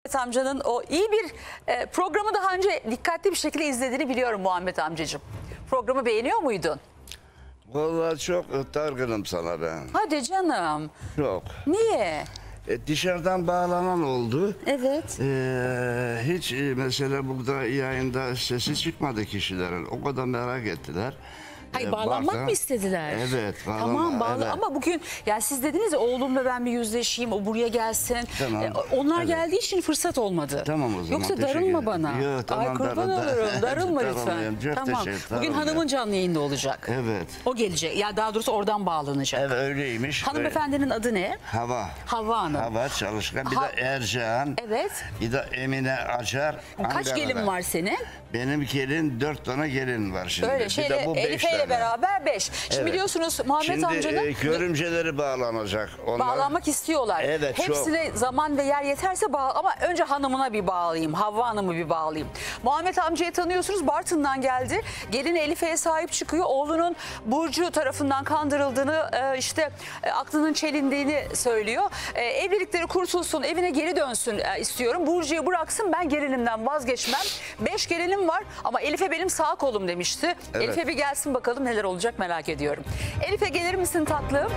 Amcanın o iyi bir programı daha önce dikkatli bir şekilde izlediğini biliyorum Muhammed amcacığım. Programı beğeniyor muydun? Vallahi çok dargınım sana ben. Hadi canım. Çok. Niye? Dışarıdan bağlanan oldu. Evet. Hiç mesela burada yayında sesi çıkmadı kişilerin. O kadar merak ettiler. Hayır, bağlanmak mı istediler? Evet. Tamam bağlı evet. ama bugün yani siz dediniz ya oğlumla ben bir yüzleşeyim, o buraya gelsin. Tamam. Onlar Evet. geldiği için fırsat olmadı. Tamam o zaman. Yoksa teşekkür darılma ederim. bana. Yok, tamam, Ay kurban olurum. Darılma lütfen. Darılmayayım, çok Tamam. teşekkür, Bugün darılmayayım. hanımın canlı yayında olacak. Evet. O gelecek. Ya daha doğrusu oradan bağlanacak. Evet öyleymiş. Hanımefendinin adı ne? Hava. Havva Hanım. Hava çalışkan. Bir de Ercan. Evet. Bir de Emine Açar. Kaç Ankara'da. gelin var senin? Benim gelin 4 tane gelin var şimdi. Öyle Bir şeyle de bu 5 Elife ile tane. beraber 5. Şimdi Evet. biliyorsunuz Muhammed Şimdi amcanın görümceleri bağlanacak. Onlar... bağlanmak istiyorlar. Evet, hepsine zaman ve yer yeterse ama önce hanımına bir bağlayayım. Havva Hanım'ı bir bağlayayım. Muhammed amcayı tanıyorsunuz. Bartın'dan geldi. Gelini Elife'ye sahip çıkıyor. Oğlunun Burcu tarafından kandırıldığını aklının çelindiğini söylüyor. Evlilikleri kurtulsun, evine geri dönsün istiyorum. Burcu'yu bıraksın, ben gelinimden vazgeçmem. 5 gelinim var ama Elife benim sağ kolum demişti. Evet. Elife bir gelsin bakalım neler olacak, merak ediyorum. Elife gelir misin tatlım?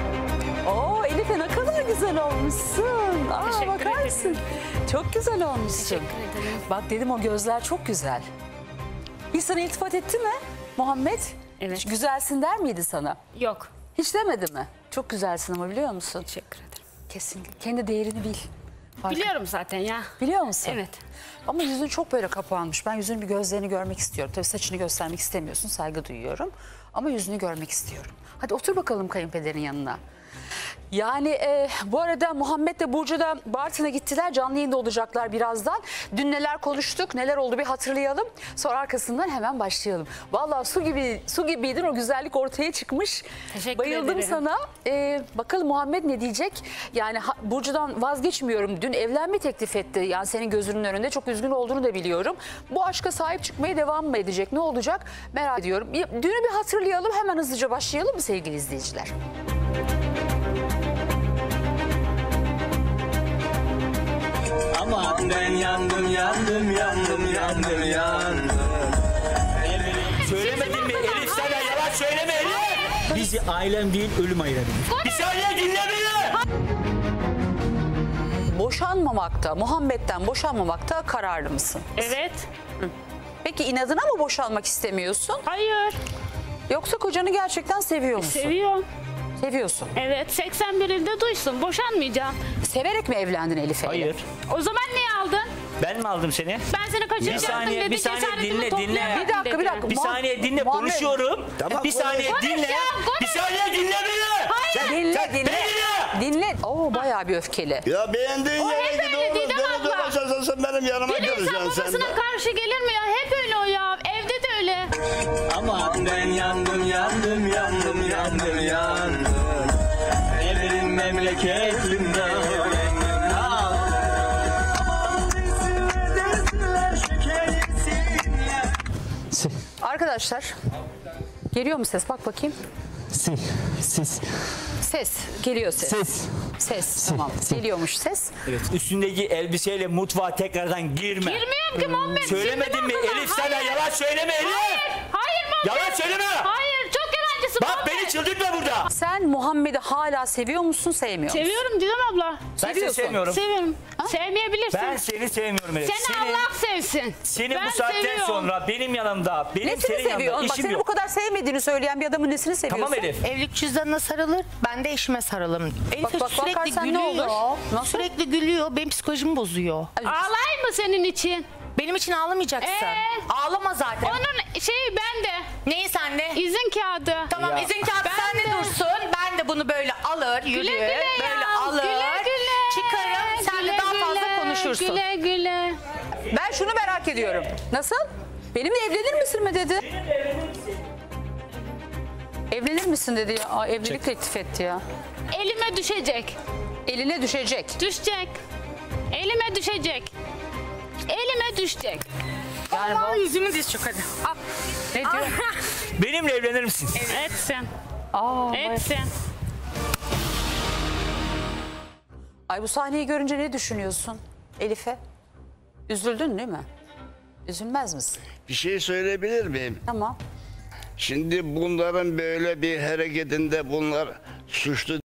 Oo Elife ne kadar güzel olmuşsun. Teşekkür bakar mısın? ederim. Çok güzel olmuşsun. Teşekkür ederim. Bak dedim, o gözler çok güzel. Bir sana iltifat etti mi Muhammed? Evet. Hiç güzelsin der miydi sana? Yok. Hiç demedi mi? Çok güzelsin ama biliyor musun? Teşekkür ederim. Kesinlikle. Kendi değerini bil. Biliyorum zaten ya. Biliyor musun? Evet. Ama yüzün çok böyle kapanmış. Ben yüzünün bir gözlerini görmek istiyorum. Tabii saçını göstermek istemiyorsun. Saygı duyuyorum. Ama yüzünü görmek istiyorum. Hadi otur bakalım kayınpederin yanına. Yani bu arada Muhammed de Burcu da Bartın'a gittiler. Canlı yayında olacaklar birazdan. Dün neler konuştuk, neler oldu bir hatırlayalım. Sonra arkasından hemen başlayalım. Vallahi su gibiydin, o güzellik ortaya çıkmış. Teşekkür Bayıldım ederim. sana. Bakalım Muhammed ne diyecek? Yani Burcu'dan vazgeçmiyorum. Dün evlenme teklif etti. Yani senin gözünün önünde, çok üzgün olduğunu da biliyorum. Bu aşka sahip çıkmaya devam mı edecek? Ne olacak? Merak ediyorum. Dünü bir hatırlayalım. Hemen hızlıca başlayalım mı sevgili izleyiciler? Aman ben yandım. Söylemedin mi Elif, sana yalan söyleme Elif. Bizi ailem değil ölüm ayırır. Bir saniye dinle beni. Boşanmamakta, Muhammed'den boşanmamakta kararlı mısın? Evet. Peki inadına mı boşanmak istemiyorsun? Hayır. Yoksa kocanı gerçekten seviyor musun? Seviyorum. Seviyorsun. Evet. 81 ilde duysun. Boşanmayacağım. Severek mi evlendin Elif'e? Hayır. O zaman niye aldın? Ben mi aldım seni? Ben seni kaçıracaktım dedi. bir saniye, cesaretimi dinle. toplayamadın Bir dakika. dedi. Bir saniye dinle, Muhammed. konuşuyorum. Tamam, bir saniye konuş. dinle. Konuş. Bir saniye dinle beni. Dinle. Beni dinle. Dinle. Oo bayağı bir öfkeli. Ya beğendiğin O yere hep git öyle oğlum. Didem Beni de abla. boşansın benim yanıma Bir insan geleceksin sen de. babasına karşı gelir mi ya? Hep öyle o ya. Evde de öyle. Aman ben yandım. Evim memleketimden. Arkadaşlar geliyor mu ses? Bak bakayım. Ses. Geliyor ses. Ses. Tamam. Geliyormuş ses. Evet, üstündeki elbiseyle mutfağa tekrardan girme. Girmiyorum ki Muhammed. Söylemedin mi Şimdi Elif, bak sana bana. yalan söyleme Elif. Hayır Muhammed. Yalan söyleme. Hayır. Çok yalancısın Bak Muhammed. beni çıldırtma burada. Sen Muhammed'i hala seviyor musun, sevmiyor musun? Seviyorum Didem abla. Ben seni Seviyorsun. sevmiyorum. Seviyorum. Sevmeyebilirsin. Ben seni sevmiyorum Elif. Seni Allah sevsin. Seni Ben bu saatten seviyorum. sonra benim yanımda, benim Nesini senin yanında seviyorsun? Bak işim seni bu yok. kadar sevmediğini söyleyen bir adamın nesini seviyorsun? Tamam Elif. Evlilik cüzdanına sarılır, ben de eşime sarılırım. Elif bak, sürekli bakarsan ne gülüyor. olur? Nasıl? Sürekli gülüyor, benim psikolojimi bozuyor. Ağlayayım mı senin için? Benim için ağlamayacaksın. Ağlama zaten. Onun şeyi bende. Neyi sende? İzin kağıdı. Tamam, Ya. izin kağıdı Ben sende de. dursun. Ben de bunu böyle alır, yürür. Güle güle böyle ya. alır. Güle güle. Çıkarım, sen de Güle daha fazla güle. konuşursun. Güle güle. Ben şunu merak ediyorum. Nasıl? Benimle evlenir misin mi dedi? Evlenir misin dedi ya. Aa, evlilik teklif etti ya. Elime düşecek. Eline düşecek. Düşecek. Elime düşecek. Elime düşecek. Yani Al yüzümü diz çok hadi. Al. ne diyor? Benimle evlenir misin? Etsin. Aa, Etsin. ay bu sahneyi görünce ne düşünüyorsun? Elif'e? Üzüldün değil mi? Üzülmez misin? Bir şey söyleyebilir miyim? Tamam. Şimdi bunların böyle bir hareketinde bunlar suçlu.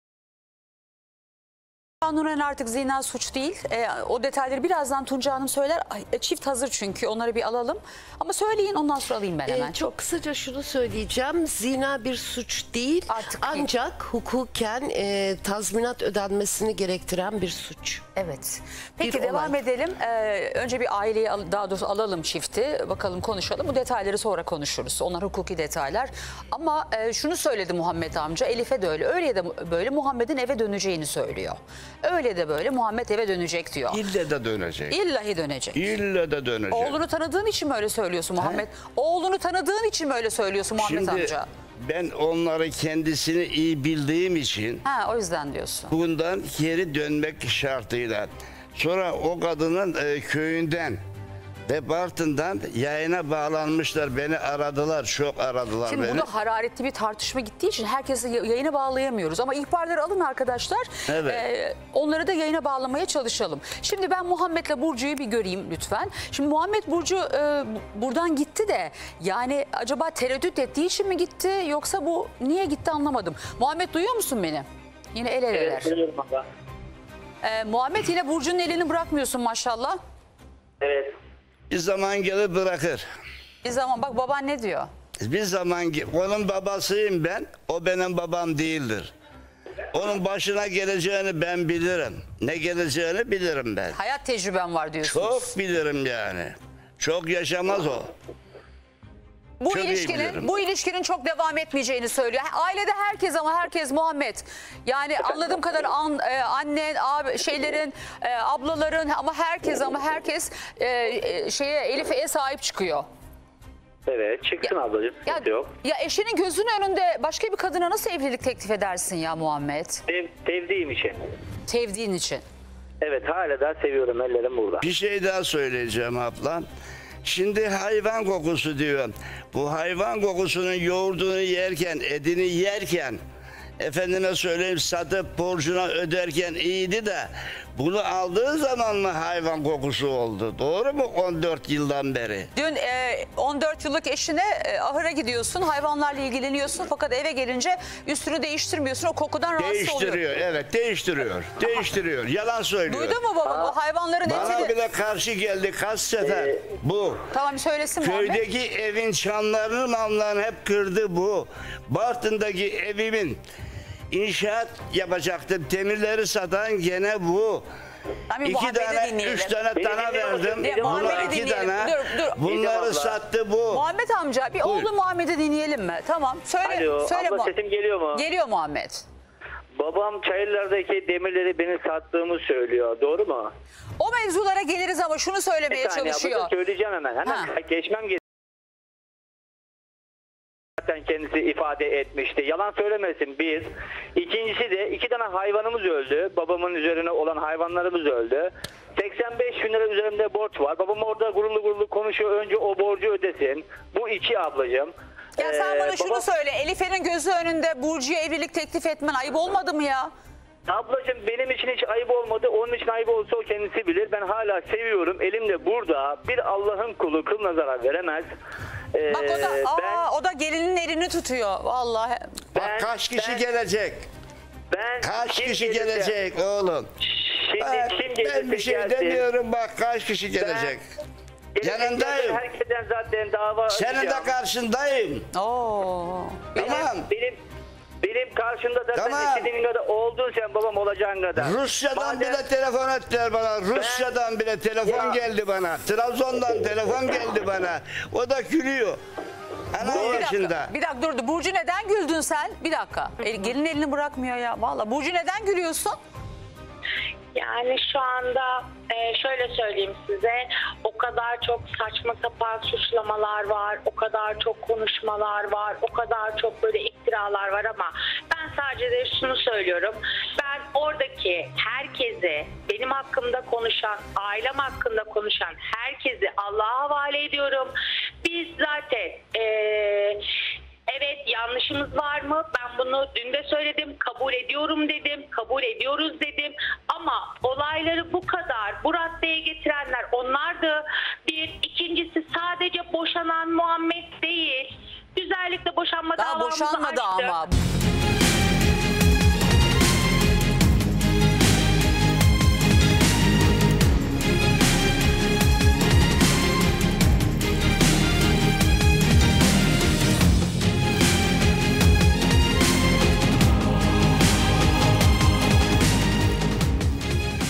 Kanunen artık zina suç değil. O detayları birazdan Tunca Hanım söyler. Çift hazır çünkü, onları bir alalım. Ama söyleyin, ondan sonra alayım ben hemen. Çok kısaca şunu söyleyeceğim. Zina bir suç değil. Artık ancak hukuken tazminat ödenmesini gerektiren bir suç. Evet. Peki Bir devam olay. edelim. Önce bir aileyi daha doğrusu alalım çifti. Bakalım konuşalım. Bu detayları sonra konuşuruz. Onlar hukuki detaylar. Ama şunu söyledi Muhammed amca. Elif'e de öyle. Öyle de böyle Muhammed'in eve döneceğini söylüyor. Öyle de böyle Muhammed eve dönecek diyor. İlle de dönecek. İllahi dönecek. İlle de dönecek. Oğlunu tanıdığın için mi öyle söylüyorsun Muhammed? Oğlunu tanıdığın için mi öyle söylüyorsun Muhammed Şimdi amca? ben onları kendisini iyi bildiğim için Ha, o yüzden diyorsun. bundan geri dönmek şartıyla. Sonra o kadının köyünden ve Bartın'dan yayına bağlanmışlar. Beni aradılar, çok aradılar Şimdi beni. burada hararetli bir tartışma gittiği için herkesi yayına bağlayamıyoruz. Ama ihbarları alın arkadaşlar. Evet. Onları da yayına bağlamaya çalışalım. Şimdi ben Muhammed'le Burcu'yu bir göreyim lütfen. Şimdi Muhammed Burcu buradan gitti de yani acaba tereddüt ettiği için mi gitti yoksa bu niye gitti anlamadım. Muhammed duyuyor musun beni? Yine el eleler. Evet, duyuyorum abla. Muhammed yine Burcu'nun elini bırakmıyorsun maşallah. Evet. Bir zaman gelir bırakır. Bir zaman bak baban ne diyor? Bir zaman onun babasıyım ben. O benim babam değildir. Onun başına geleceğini ben bilirim. Ne geleceğini bilirim ben. Hayat tecrüben var diyorsunuz. Çok bilirim yani. Çok yaşamaz o. Bu Çok iyi ilişkinin bilirim. çok devam etmeyeceğini söylüyor. Ailede herkes ama herkes Muhammed. Yani anladığım kadar annen, ablaların ama herkes Elif'e sahip çıkıyor. Evet, çıksın ablacığım. Ya, Sıkıntı yok. ya eşinin gözünün önünde başka bir kadına nasıl evlilik teklif edersin ya Muhammed? Sevdiğim için. Sevdiğin için. Evet, hala da seviyorum. Ellerim burada. Bir şey daha söyleyeceğim ablam. Şimdi hayvan kokusu diyor. Bu hayvan kokusunun yoğurdunu yerken, etini yerken, efendime söyleyeyim satıp borcuna öderken iyiydi de bunu aldığı zaman mı hayvan kokusu oldu? Doğru mu 14 yıldan beri? Dün 14 yıllık eşine ahıra gidiyorsun, hayvanlarla ilgileniyorsun fakat eve gelince üstünü değiştirmiyorsun, o kokudan rahatsız oluyor. Değiştiriyor, evet değiştiriyor. Değiştiriyor, yalan söylüyor. Duydun mu baba bu hayvanların Bana etini? bile karşı geldi kaç sefer bu. Tamam söylesin Muhammed. Köydeki evin çamlarını mamlarını hep kırdı bu. Bartın'daki evimin inşaat yapacaktım. Demirleri satan gene bu. Tabii 2 Muhammed'i tane, dinleyelim. 3 tane Beni tana dinliyor musun? verdim. Didem Buna Muhammed'i 2 dinleyelim. tane. Dur. Bunları abla. sattı bu. Muhammed amca bir Buyur. oğlu Muhammed'i dinleyelim mi? Tamam söyle. Alo, söyle abla sesim geliyor mu? Geliyor Muhammed. Babam Çayırlar'daki demirleri benim sattığımı söylüyor. Doğru mu? O mevzulara geliriz ama şunu söylemeye Bir saniye çalışıyor. ablacığım, söyleyeceğim hemen. Ha. Geçmem gerekiyor. Zaten kendisi ifade etmişti. Yalan söylemesin bir. İkincisi de 2 tane hayvanımız öldü. Babamın üzerine olan hayvanlarımız öldü. 85 bin lira üzerimde borç var. Babam orada gururlu gururlu konuşuyor. Önce o borcu ödesin. Bu 2 ablacığım. Ya sen bana şunu babam- söyle. Elif'e'nin gözü önünde Burcu'ya evlilik teklif etmen ayıp olmadı mı ya? Ablacığım benim için hiç ayıp olmadı. Onun için ayıp olsa o kendisi bilir. Ben hala seviyorum. Elimde burada. Bir Allah'ın kulu kılına zarar veremez. Bak o da gelinin elini tutuyor. Vallahi. Bak kaç kişi gelecek? Kaç kim kişi gelirse- gelecek oğlum? Şimdi Bak, kim ben gelirse bir şey gelsin. demiyorum bak kaç kişi gelecek. Yanındayım. Herkesten zaten dava Senin de açacağım. karşındayım. Oo. Tamam. Benim karşımda zaten Tamam. istediğin kadar oldun sen babam olacağın kadar. Rusya'dan Madem- bile telefon ettiler bana. Rusya'dan bile telefon Ya. geldi bana. Trabzon'dan telefon geldi bana. O da gülüyor. Anam yaşında. Bir dakika dur. Burcu neden güldün sen? Bir dakika. Gelin elini bırakmıyor ya. Vallahi Burcu neden gülüyorsun? Yani şu anda şöyle söyleyeyim size, o kadar çok saçma sapan suçlamalar var, o kadar çok konuşmalar var, o kadar çok böyle iftiralar var ama ben sadece de şunu söylüyorum. Ben oradaki herkesi, benim hakkımda konuşan, ailem hakkında konuşan herkesi Allah'a havale ediyorum. Biz zaten evet yanlışımız var mı? Ben bunu dün de söyledim. Kabul ediyorum dedim. Kabul ediyoruz dedim. Ama olayları bu kadar bu raddeye getirenler onlardı. Bir. İkincisi sadece boşanan Muhammed değil. Güzellikle boşanma Daha davamızı boşanmadı açtık. ama.